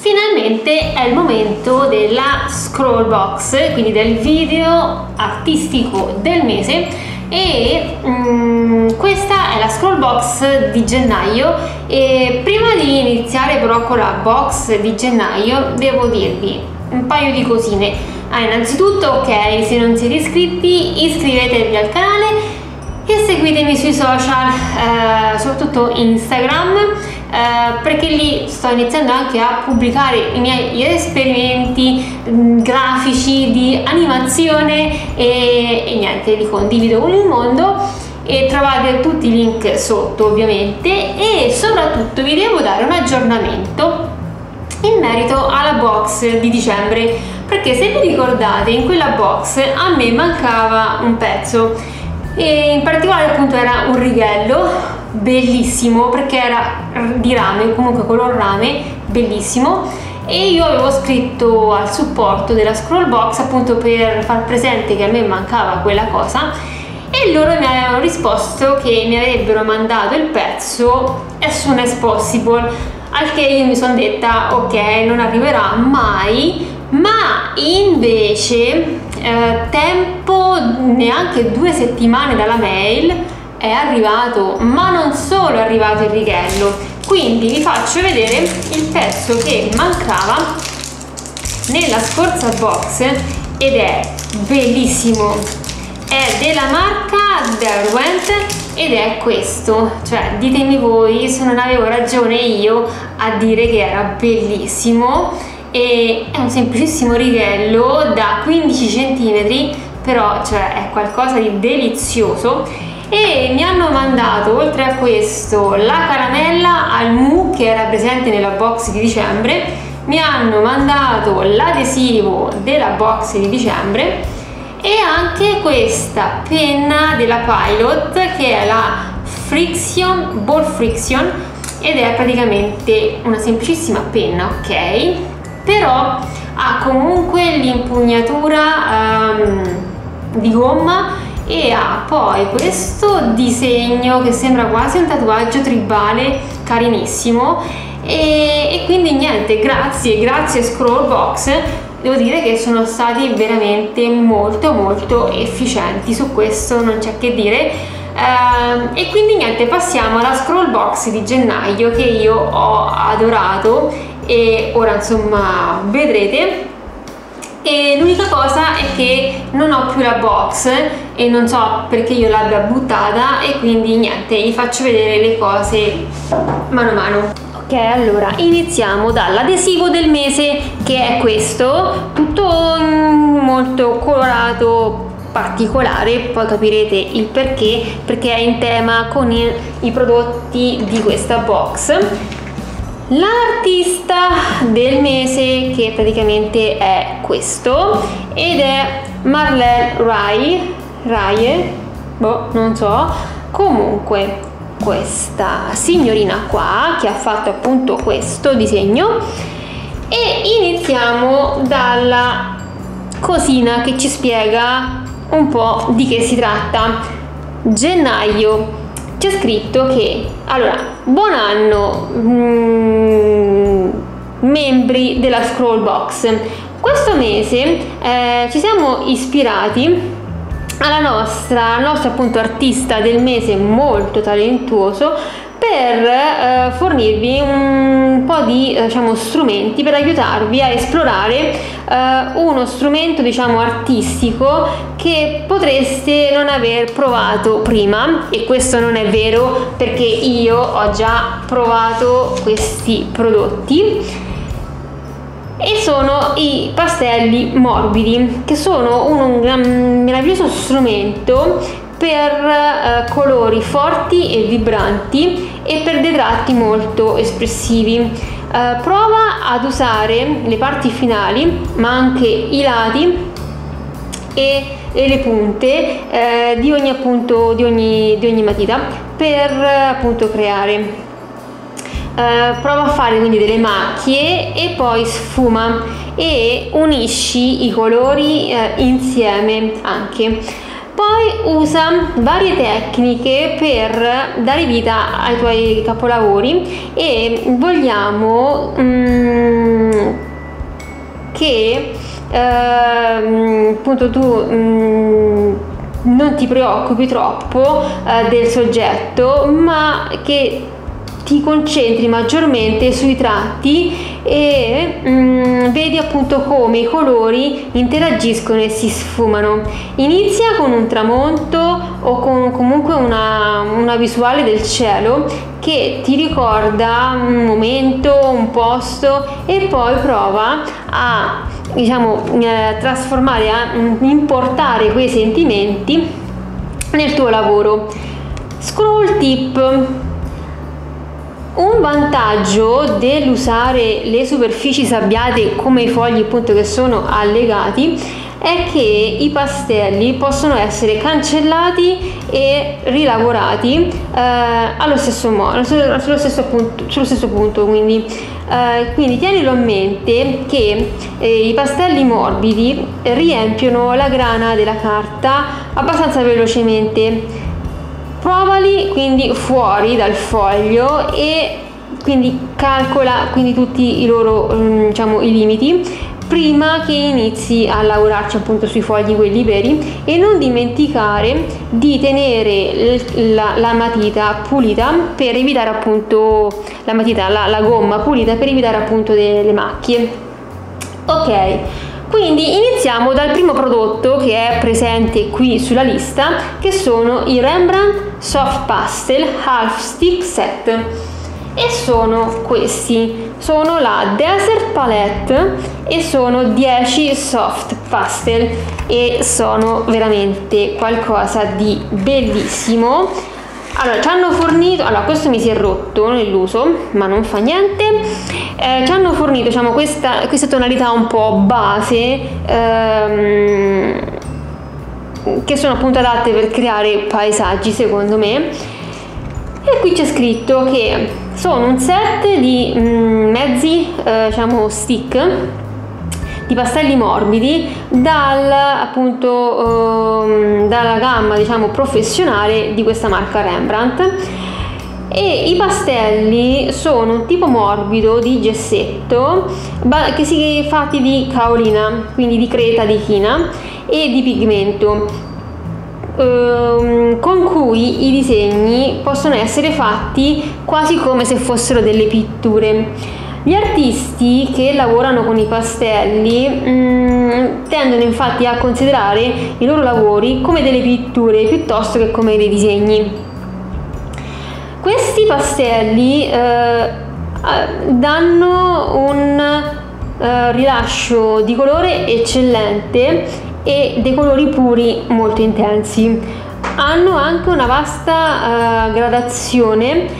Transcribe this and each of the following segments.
Finalmente è il momento della scroll box, quindi del video artistico del mese, e questa è la scroll box di gennaio. E prima di iniziare però con la box di gennaio devo dirvi un paio di cosine. Innanzitutto, ok, se non siete iscritti iscrivetevi al canale e seguitemi sui social, soprattutto Instagram, perché lì sto iniziando anche a pubblicare i miei esperimenti grafici di animazione e niente, li condivido con il mondo e trovate tutti i link sotto ovviamente. E soprattutto vi devo dare un aggiornamento in merito alla box di dicembre, perché se vi ricordate in quella box a me mancava un pezzo, e in particolare appunto era un righello bellissimo perché era di rame, comunque color rame, bellissimo, e io avevo scritto al supporto della scroll box appunto per far presente che a me mancava quella cosa, e loro mi avevano risposto che mi avrebbero mandato il pezzo as soon as possible, al che io mi sono detta ok, non arriverà mai, ma invece tempo neanche 2 settimane dalla mail è arrivato, ma non solo è arrivato il righello. Quindi vi faccio vedere il pezzo che mancava nella scorsa box ed è bellissimo, è della marca Derwent ed è questo, cioè ditemi voi se non avevo ragione io a dire che era bellissimo. E è un semplicissimo righello da 15 cm, però cioè è qualcosa di delizioso. E mi hanno mandato oltre a questo la caramella al mu che era presente nella box di dicembre, mi hanno mandato l'adesivo della box di dicembre e anche questa penna della Pilot che è la Friction Ball Friction ed è praticamente una semplicissima penna, ok? Però ha comunque l'impugnatura di gomma e ha poi questo disegno che sembra quasi un tatuaggio tribale carinissimo, e quindi niente, grazie scroll box, devo dire che sono stati veramente molto efficienti, su questo non c'è che dire. E quindi niente, passiamo alla scroll box di gennaio che io ho adorato e ora insomma vedrete. E l'unica cosa è che non ho più la box e non so perché io l'abbia buttata, e quindi niente, vi faccio vedere le cose mano a mano. Ok, allora iniziamo dall'adesivo del mese che è questo, tutto molto colorato particolare, poi capirete il perché è in tema con i prodotti di questa box. L'artista del mese che praticamente è questo ed è Marlene Raye, boh, non so, comunque questa signorina qua che ha fatto appunto questo disegno. E iniziamo dalla cosina che ci spiega un po' di che si tratta. Gennaio, c'è scritto che allora, buon anno membri della scroll box, questo mese ci siamo ispirati al nostro appunto artista del mese molto talentuoso per fornirvi un po' di strumenti per aiutarvi a esplorare uno strumento artistico che potreste non aver provato prima. E questo non è vero, perché io ho già provato questi prodotti e sono i pastelli morbidi, che sono un meraviglioso strumento per colori forti e vibranti e per dei tratti molto espressivi. Prova ad usare le parti finali ma anche i lati e le punte di ogni matita per appunto creare. Prova a fare quindi delle macchie e poi sfuma e unisci i colori insieme anche. Poi usa varie tecniche per dare vita ai tuoi capolavori e vogliamo appunto tu non ti preoccupi troppo del soggetto, ma che ti concentri maggiormente sui tratti e vedi appunto come i colori interagiscono e si sfumano. Inizia con un tramonto o con comunque una visuale del cielo che ti ricorda un momento, un posto, e poi prova a trasformare, a importare quei sentimenti nel tuo lavoro. Scroll tip. Un vantaggio dell'usare le superfici sabbiate come i fogli appunto che sono allegati è che i pastelli possono essere cancellati e rilavorati allo stesso modo, sullo stesso punto, quindi tienilo a mente che i pastelli morbidi riempiono la grana della carta abbastanza velocemente. Provali quindi fuori dal foglio e quindi calcola tutti i loro i limiti prima che inizi a lavorarci appunto sui fogli quelli veri, e non dimenticare di tenere la matita pulita per evitare appunto la gomma pulita per evitare appunto delle macchie. Ok, quindi iniziamo dal primo prodotto che è presente qui sulla lista, che sono i Rembrandt Soft Pastel Half Stick Set, e sono questi, sono la Desert Palette e sono 10 soft pastel e sono veramente qualcosa di bellissimo. Allora, ci hanno fornito, questo mi si è rotto nell'uso, ma non fa niente. Ci hanno fornito queste tonalità un po' base, che sono appunto adatte per creare paesaggi secondo me. E qui c'è scritto che sono un set di mezzi stick di pastelli morbidi dalla gamma professionale di questa marca Rembrandt, e i pastelli sono un tipo morbido di gessetto che si fatti di caolina, quindi di creta di china e di pigmento, con cui i disegni possono essere fatti quasi come se fossero delle pitture. Gli artisti che lavorano con i pastelli tendono infatti a considerare i loro lavori come delle pitture piuttosto che come dei disegni. Questi pastelli danno un rilascio di colore eccellente e dei colori puri molto intensi. Hanno anche una vasta gradazione,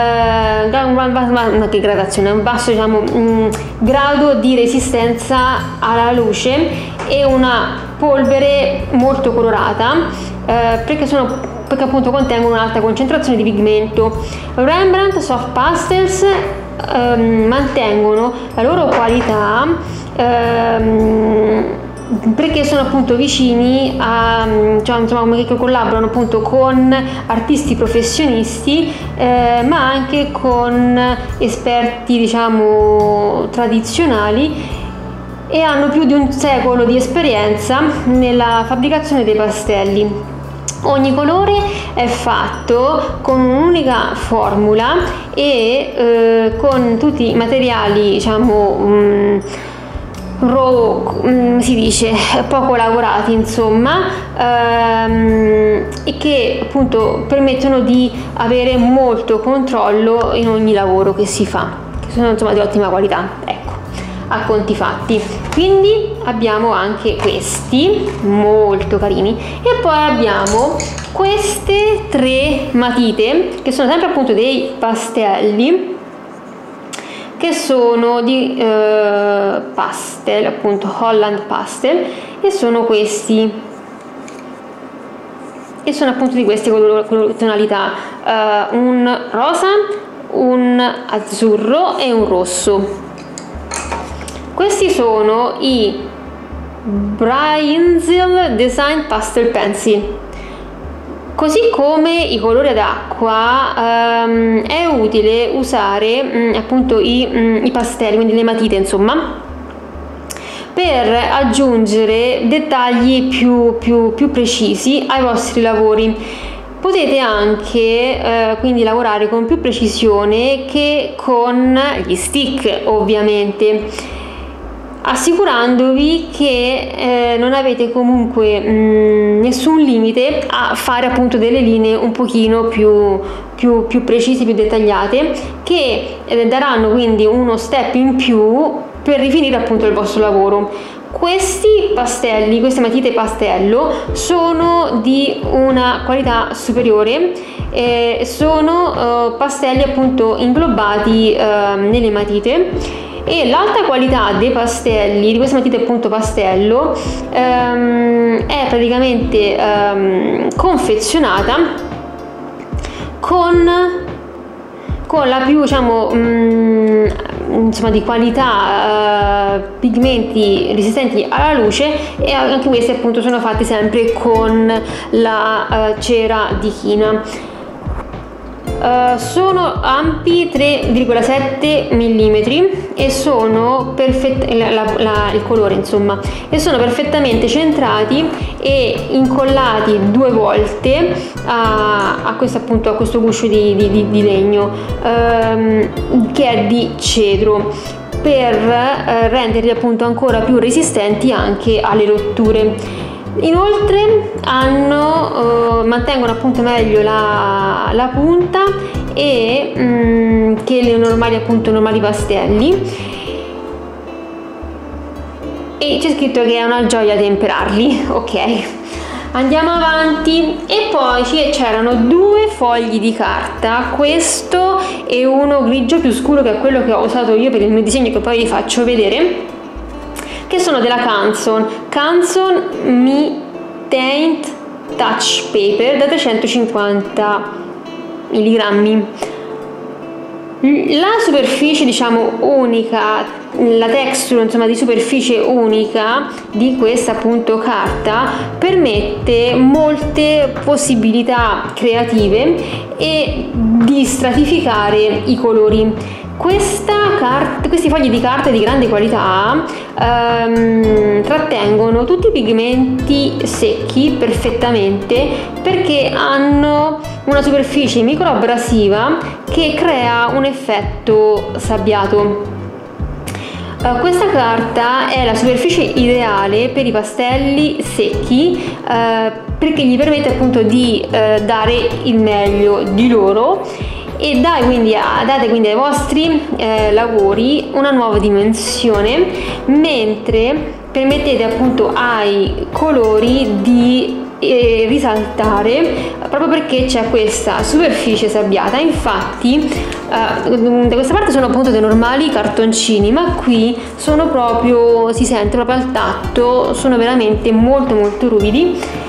un basso grado di resistenza alla luce e una polvere molto colorata, perché appunto contengono un'alta concentrazione di pigmento. Rembrandt Soft Pastels mantengono la loro qualità perché sono appunto vicini a che collaborano appunto con artisti professionisti, ma anche con esperti tradizionali, e hanno più di un secolo di esperienza nella fabbricazione dei pastelli. Ogni colore è fatto con un'unica formula e con tutti i materiali si dice poco lavorati, insomma, e che appunto permettono di avere molto controllo in ogni lavoro che si fa, che sono di ottima qualità, ecco, a conti fatti. Quindi abbiamo anche questi molto carini, e poi abbiamo queste 3 matite che sono sempre appunto dei pastelli, che sono di pastel, appunto Holland Pastel, e sono questi, e sono appunto di queste tonalità, un rosa, un azzurro e un rosso. Questi sono i Bruynzeel Design Pastel Pencil. Così come i colori ad acqua, è utile usare appunto i pastelli, quindi le matite, insomma, per aggiungere dettagli più precisi ai vostri lavori. Potete anche quindi lavorare con più precisione che con gli stick, ovviamente, assicurandovi che non avete comunque nessun limite a fare appunto delle linee un pochino più precise, più dettagliate, che daranno quindi uno step in più per rifinire appunto il vostro lavoro. Questi pastelli, queste matite pastello, sono di una qualità superiore, sono pastelli appunto inglobati nelle matite, e l'alta qualità dei pastelli, di queste matite appunto pastello, è praticamente confezionata con la più, diciamo, insomma, di qualità, pigmenti resistenti alla luce, e anche questi appunto sono fatti sempre con la cera di china. Sono ampi 3,7 mm e sono il colore, insomma, e sono perfettamente centrati e incollati 2 volte a questo guscio di legno, che è di cedro, per renderli appunto ancora più resistenti anche alle rotture. Inoltre mantengono appunto meglio la punta che le normali pastelli, e c'è scritto che è una gioia temperarli. Ok, andiamo avanti. E poi c'erano 2 fogli di carta, questo e uno grigio più scuro, che è quello che ho usato io per il mio disegno, che poi vi faccio vedere, che sono della Canson Mi Taint Touch Paper da 350 mg. La superficie, diciamo, unica, la texture, insomma, di superficie unica di questa appunto carta permette molte possibilità creative e di stratificare i colori. Questi fogli di carta di grande qualità trattengono tutti i pigmenti secchi perfettamente, perché hanno una superficie microabrasiva che crea un effetto sabbiato. Questa carta è la superficie ideale per i pastelli secchi, perché gli permette appunto di dare il meglio di loro, e date quindi ai vostri lavori una nuova dimensione, mentre permettete appunto ai colori di risaltare, proprio perché c'è questa superficie sabbiata. Infatti da questa parte sono appunto dei normali cartoncini, ma qui sono proprio, si sente proprio al tatto, sono veramente molto ruvidi.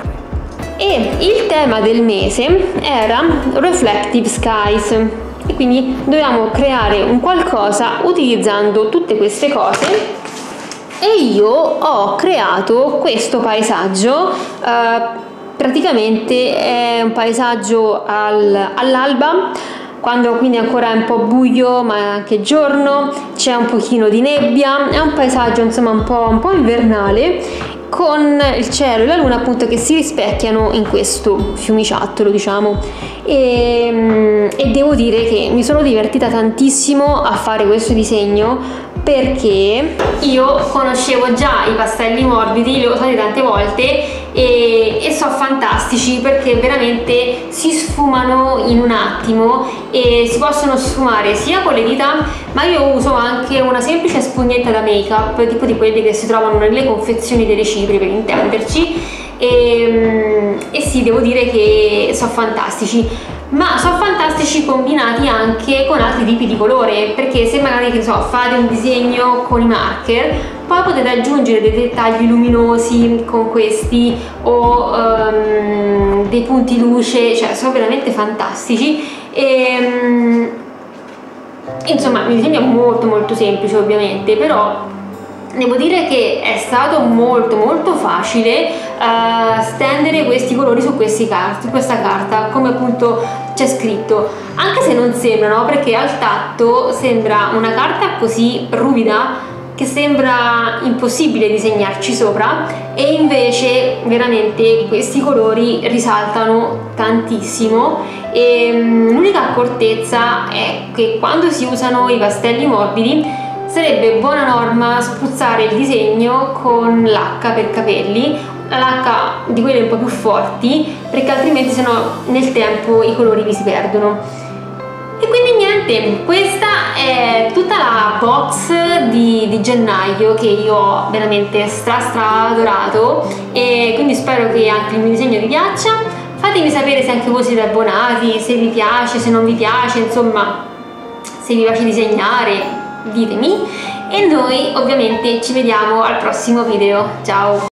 E il tema del mese era Reflective Skies, e quindi dovevamo creare un qualcosa utilizzando tutte queste cose, e io ho creato questo paesaggio. Praticamente è un paesaggio all'alba, quando quindi ancora è un po' buio ma è anche giorno, c'è un pochino di nebbia, è un paesaggio insomma un po' invernale, con il cielo e la luna appunto che si rispecchiano in questo fiumiciattolo, diciamo, e devo dire che mi sono divertita tantissimo a fare questo disegno, perché io conoscevo già i pastelli morbidi, li ho usati tante volte e sono fantastici, perché veramente si sfumano in un attimo e si possono sfumare sia con le dita, ma io uso anche una semplice spugnetta da make up, tipo di quelle che si trovano nelle confezioni delle cipri, per intenderci, e sì, devo dire che sono fantastici, ma sono fantastici combinati anche con altri tipi di colore, perché se magari, che so, fate un disegno con i marker, poi potete aggiungere dei dettagli luminosi con questi, o dei punti luce, cioè sono veramente fantastici. E insomma, il disegno è molto semplice ovviamente, però devo dire che è stato molto facile stendere questi colori su questa carta, come appunto c'è scritto, anche se non sembra, no? Perché al tatto sembra una carta così ruvida, che sembra impossibile disegnarci sopra, e invece veramente questi colori risaltano tantissimo. E l'unica accortezza è che quando si usano i pastelli morbidi sarebbe buona norma spruzzare il disegno con l'H per capelli, la lacca di quelle un po' più forti, perché altrimenti sennò nel tempo i colori vi si perdono. E quindi niente, questa è tutta la box di gennaio che io ho veramente stra adorato, e quindi spero che anche il mio disegno vi piaccia. Fatemi sapere se anche voi siete abbonati, se vi piace, se non vi piace, insomma, se vi piace disegnare, ditemi. E noi ovviamente ci vediamo al prossimo video. Ciao!